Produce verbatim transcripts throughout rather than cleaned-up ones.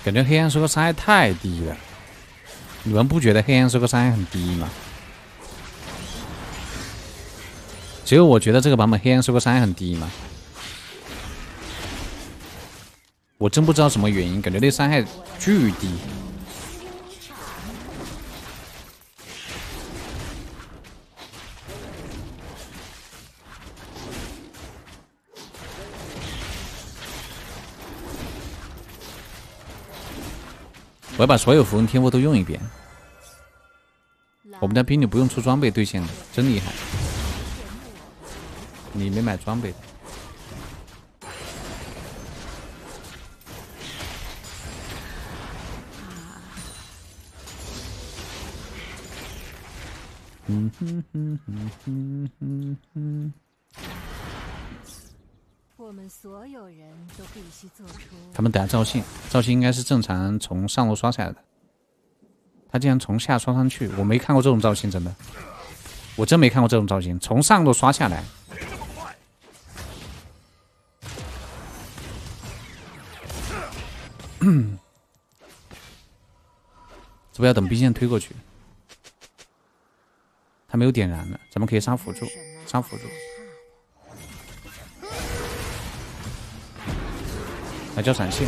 感觉黑暗收割伤害太低了，你们不觉得黑暗收割伤害很低吗？只有我觉得这个版本黑暗收割伤害很低吗？我真不知道什么原因，感觉那伤害巨低。我要把所有符文天赋都用一遍。我们家兵女不用出装备兑现的，真厉害。你没买装备的。嗯哼哼哼哼哼哼。我们所有人都必须做出。他们等下赵信，赵信应该是正常从上路刷下来的。他竟然从下刷上去，我没看过这种造型，真的，我真没看过这种造型，从上路刷下来。这不要等兵线推过去，他没有点燃了，咱们可以杀辅助，杀辅助。来交闪现。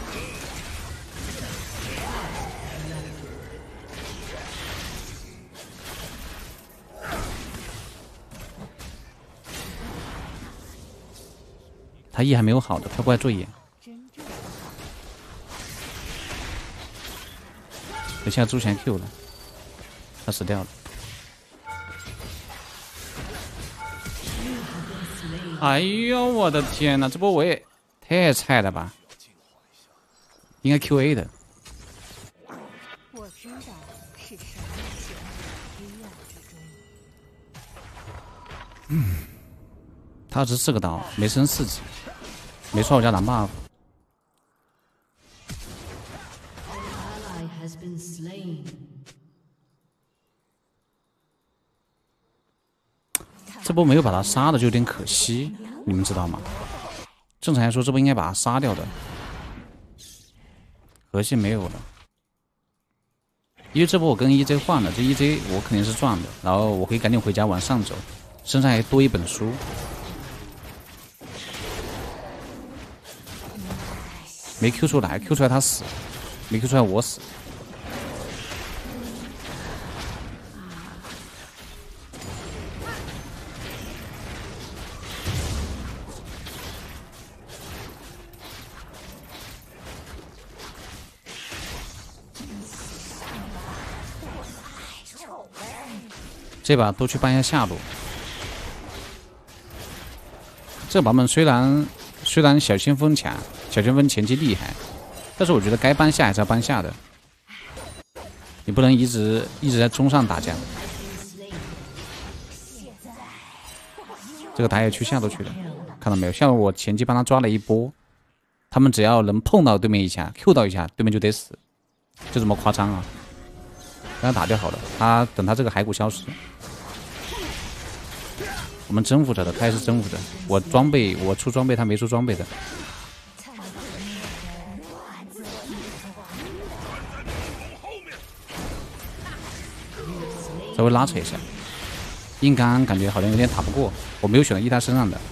他 E 还没有好的，他过来做眼。等下朱贤 Q 了，他死掉了。哎呦我的天哪，这波我也太菜了吧！应该 Q A 的。我知道是什么黑暗之中。嗯，他只四个刀，没升四级，没刷我家蓝 buff。这波没有把他杀的就有点可惜，你们知道吗？正常来说，这波应该把他杀掉的。核心没有了，因为这波我跟 E J 换了，这 E J 我肯定是赚的，然后我可以赶紧回家往上走，身上还多一本书。没 Q 出来 ，Q 出来他死，没 Q 出来我死。这把都去搬一下下路。这个版本虽然虽然小先锋强，小先锋前期厉害，但是我觉得该搬下还是要搬下的。你不能一直一直在中上打架。这个打野去下路去了，看到没有？下路我前期帮他抓了一波，他们只要能碰到对面一下 ，Q 到一下，对面就得死，就这么夸张啊！让他打掉好了，他等他这个骸骨消失。我们征服着的，他也是征服的。我装备，我出装备，他没出装备的。稍微拉扯一下，硬刚感觉好像有点打不过，我没有选择 E 他身上的。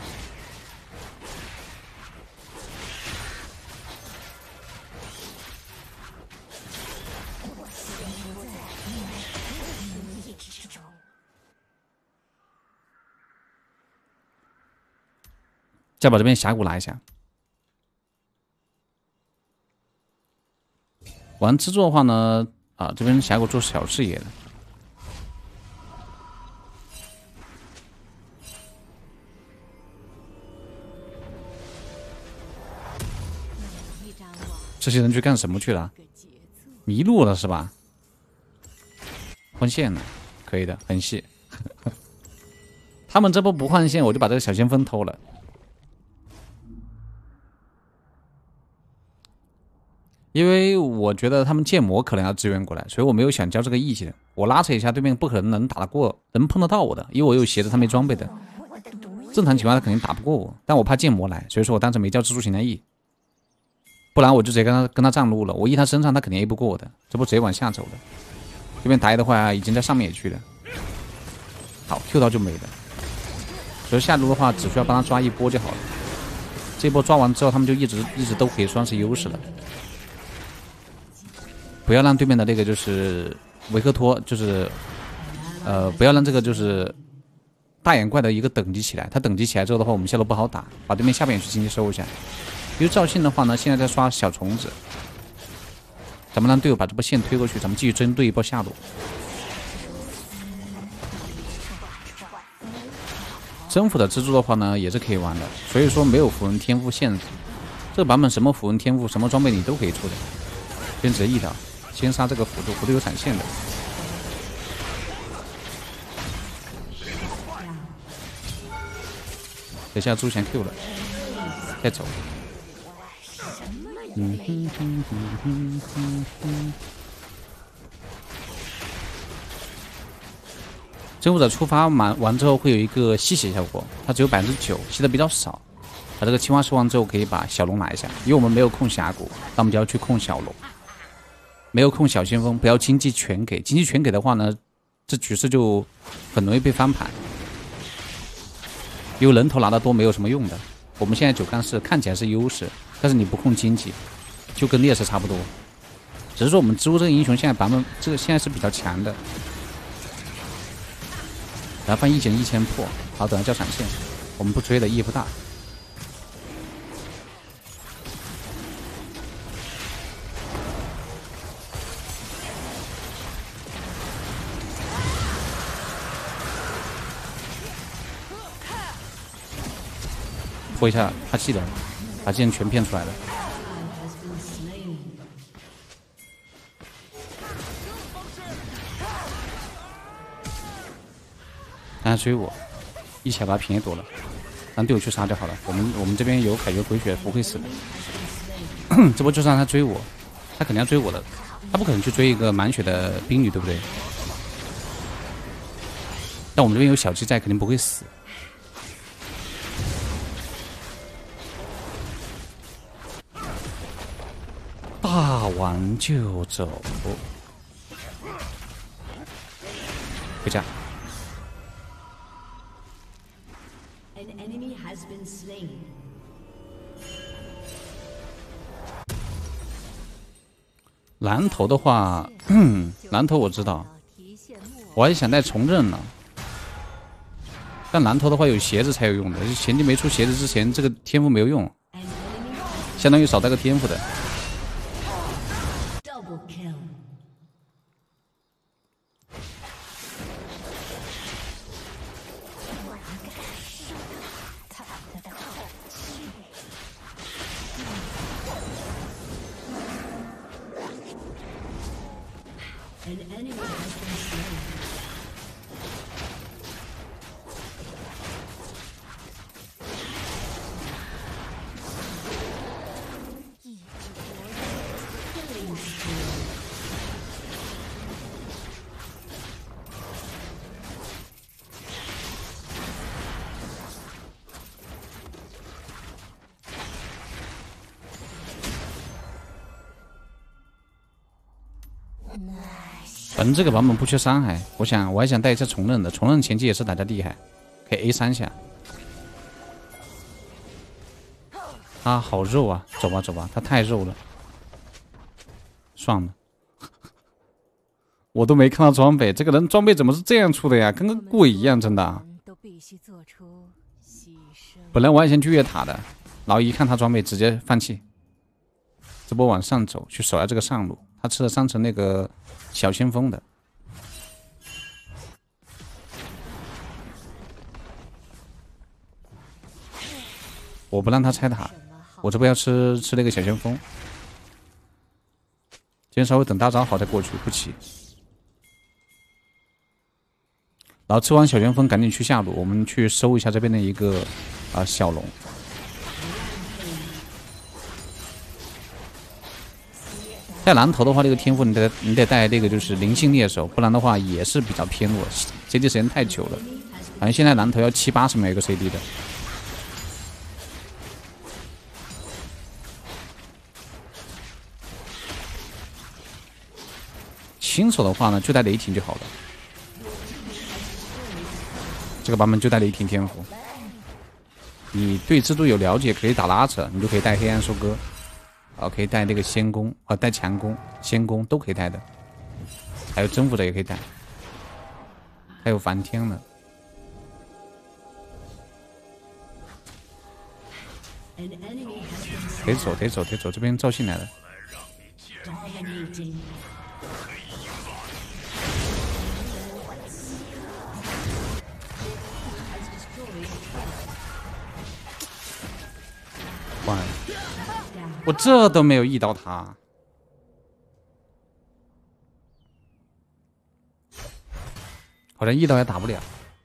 再把这边峡谷拿一下。玩制作的话呢，啊，这边峡谷做小视野的。这些人去干什么去了？迷路了是吧？换线了，可以的，很细。他们这波不换线，我就把这个小先锋偷了。因为我觉得他们建模可能要支援过来，所以我没有想交这个义气的。我拉扯一下，对面不可能能打得过，能碰得到我的，因为我有鞋子，他没装备的。正常情况下他肯定打不过我，但我怕建模来，所以说我当时没交蜘蛛形态 E。 不然我就直接跟他跟他站路了。我一他身上，他肯定 A 不过我的，这不直接往下走了。这边打野的话已经在上面也去了，好 Q 到就没了。所以下路的话，只需要帮他抓一波就好了。这波抓完之后，他们就一直一直都可以算是优势了。不要让对面的那个就是维克托，就是呃，不要让这个就是大眼怪的一个等级起来。他等级起来之后的话，我们下路不好打，把对面下边也去经济收一下。因为赵信的话呢，现在在刷小虫子，咱们让队友把这波线推过去，咱们继续针对一波下路。征服的蜘蛛的话呢，也是可以玩的，所以说没有符文天赋限制。这个版本什么符文天赋、什么装备你都可以出的。先直接一条，先杀这个辅助，辅助有闪现的。等下猪先 Q 了，再走。嗯哼哼哼哼哼哼。征服者触发完完之后会有一个吸血效果，它只有百分之九，吸的比较少。把这个青蛙收完之后，可以把小龙拿一下，因为我们没有控峡谷，那我们就要去控小龙。没有控小先锋，不要经济全给，经济全给的话呢，这局势就很容易被翻盘。因为人头拿得多没有什么用的。我们现在九杠四看起来是优势，但是你不控经济，就跟劣势差不多。只是说我们蜘蛛这个英雄现在版本这个现在是比较强的。然后放一减一千破，好，等下叫闪现，我们不追的意义不大。破一下他技能，把技能全骗出来了。让他追我，一起把他平 A 躲了，让队友去杀就好了。我们我们这边有凯绝回血，不会死的。这波就让他追我，他肯定要追我的，他不可能去追一个满血的兵女，对不对？但我们这边有小鸡在，肯定不会死。打完就走，回家。蓝头的话，嗯，蓝头我知道，我还想带重刃呢。但蓝头的话有鞋子才有用的，前期没出鞋子之前，这个天赋没有用，相当于少带个天赋的。反正这个版本不缺伤害，我想我还想带一下重刃的，重刃前期也是打得厉害，可以 A 三下。啊，好肉啊！走吧走吧，他太肉了。算了，我都没看到装备，这个人装备怎么是这样出的呀？跟个鬼一样，真的。本来我还想去越塔的，然后一看他装备，直接放弃。这波往上走，去守下这个上路。他吃了三层那个小先锋的。我不让他拆塔，我这波要吃吃那个小先锋。先稍微等大招好再过去，不急。然后吃完小先锋，赶紧去下路，我们去收一下这边的一个啊、呃、小龙。带蓝头的话，这个天赋你得你得带那个就是灵性猎手，不然的话也是比较偏弱 ，C D 时间太久了。反正现在蓝头要七八十秒一个 C D 的。 新手的话呢，就带雷霆就好了。这个版本就带雷霆天赋。你对制度有了解，可以打拉扯，你就可以带黑暗收割，啊，可以带那个仙弓，啊，带强弓、仙弓都可以带的。还有征服者也可以带，还有梵天呢。得走，得走，得走，这边赵信来了。完了，我这都没有遇到他。好像遇到也打不了。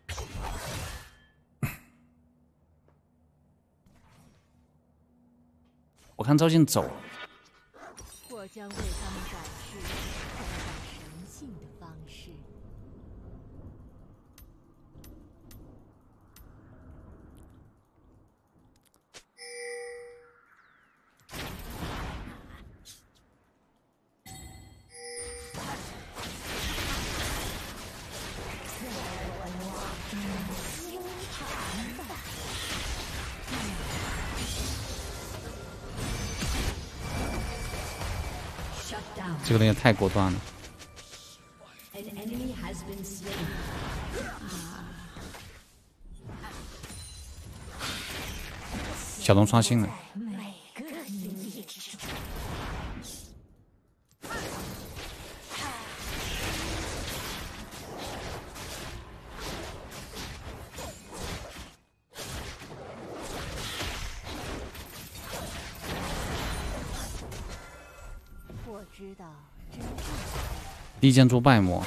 我看赵信走了。 我将为他们展示神性的方式。 这个人也太果断了。小龙刷新了。利剑做败魔，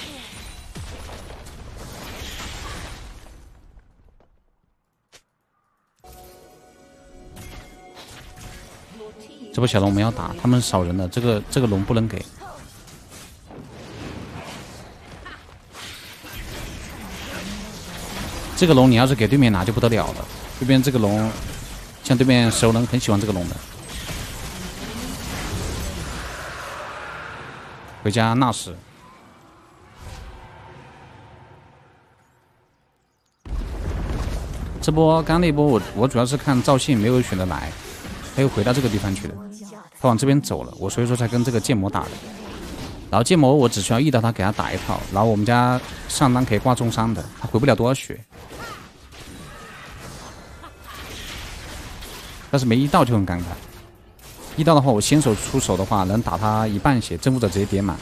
这波小龙我们要打，他们少人了，这个这个龙不能给。这个龙你要是给对面拿就不得了了，对面这个龙，像对面熟人很喜欢这个龙的。回家纳什。这波刚那波我我主要是看赵信没有选择来，他又回到这个地方去了，他往这边走了，我所以说才跟这个剑魔打的。然后剑魔我只需要遇到他给他打一套，然后我们家上单可以挂重伤的，他回不了多少血，但是没一到就很尴尬。一到的话，我先手出手的话能打他一半血，征服者直接叠满。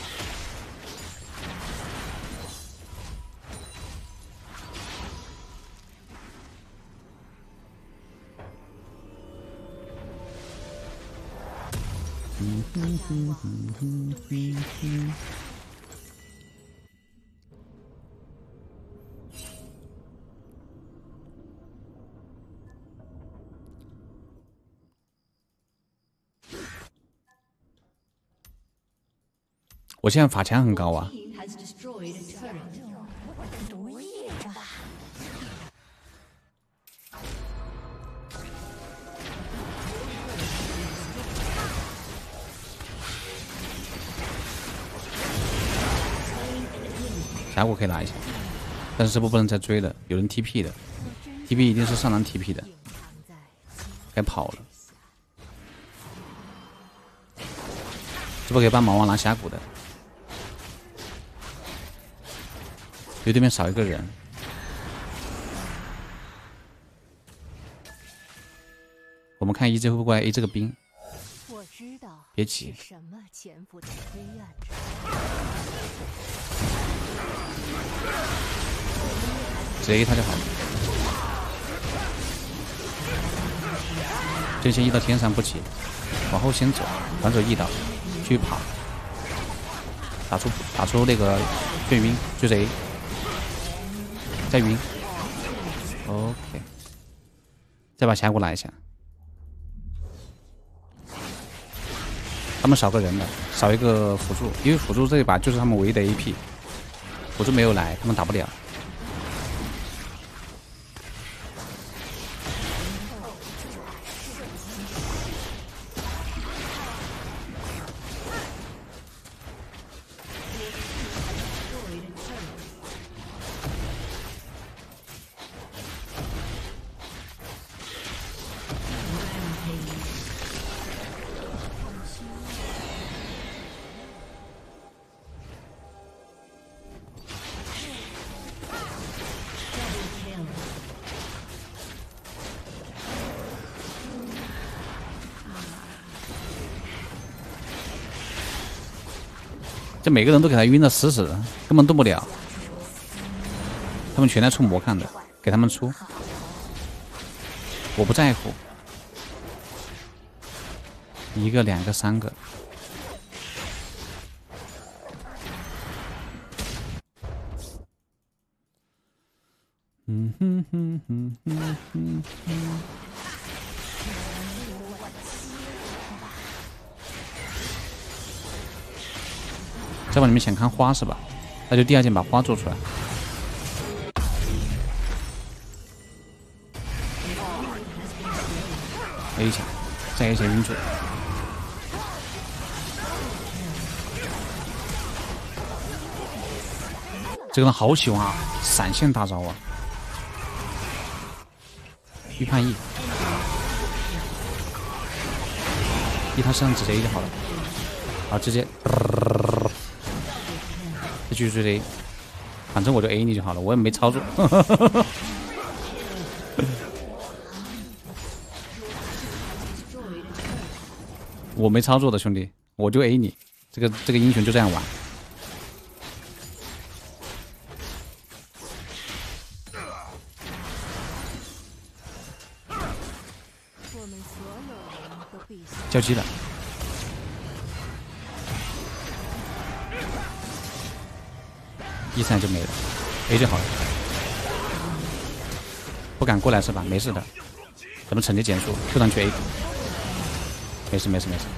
嗯哼哼哼哼哼哼。我现在法强很高啊。峡谷可以拿一下，但是这波不能再追了，有人 T P 的 ，T P 一定是上单 T P 的，该跑了。这波可以帮毛王拿峡谷的，因为对面少一个人。我们看 E J 会不会过来 A 这个兵？别急。 什么潜伏在黑暗直接 A 他就好了。这先 E 到天上不急，往后先走，反手 E 到，继续跑，打出打出那个眩晕，追着 A， 再晕 ，OK， 再把峡谷拿一下。他们少个人了，少一个辅助，因为辅助这一把就是他们唯一的 A P， 辅助没有来，他们打不了。 这每个人都给他晕的死死的，根本动不了。他们全在出魔抗的，给他们出，我不在乎。一个、两个、三个。嗯哼哼哼哼哼哼。再往里面想看花是吧？那就第二件把花做出来。A 一下，再 A 一下晕住。这个人好喜欢啊，闪现大招啊！预判 E， E 他身上直接 A 就好了，好直接。再继续追 A， 反正我就 A 你就好了，我也没操作。我没操作的兄弟，我就 A 你，这个这个英雄就这样玩。交机了。一三就没了 ，A 就好了。不敢过来是吧？没事的，咱们惩戒减速 ，Q 上去 A。没事没事没事。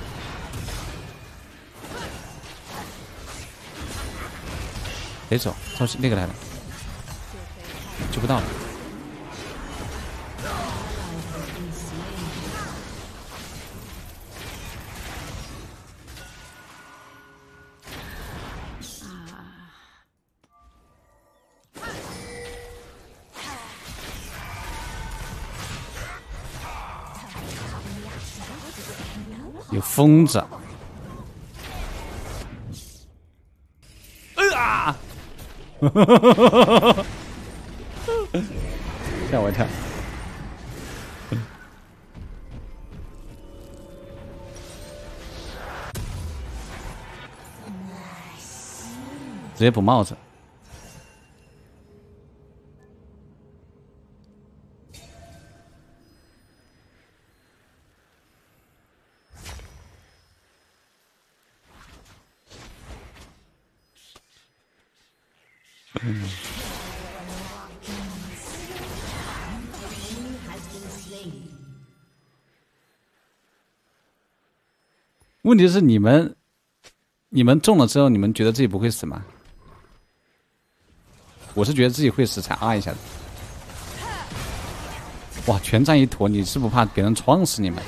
得走，操那个来了，救不到了。有疯子！啊！吓我一跳！直接补帽子。嗯，问题是你们，你们中了之后，你们觉得自己不会死吗？我是觉得自己会死才啊一下的。哇，全站一坨，你是不怕别人撞死你们？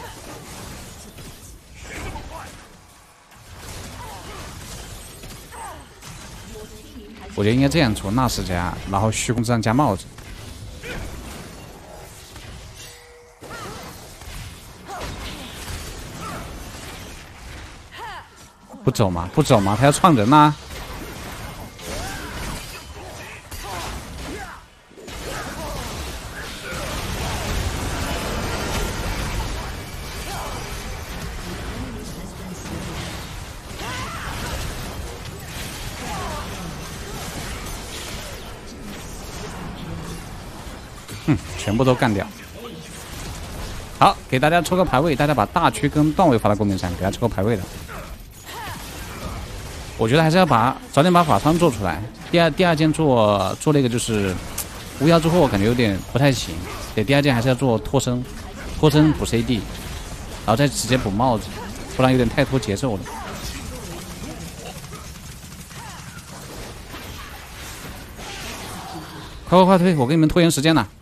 我觉得应该这样做，纳什加，然后虚空之杖加帽子。不走吗？不走吗？他要创人呐、啊！哼，全部都干掉。好，给大家抽个排位，大家把大区跟段位发到公屏上，给大家抽个排位的。我觉得还是要把早点把法伤做出来。第二第二件做做那个就是无妖之祸，感觉有点不太行。对，第二件还是要做脱身，脱身补 C D， 然后再直接补帽子，不然有点太拖节奏了。快快快推！我给你们拖延时间了。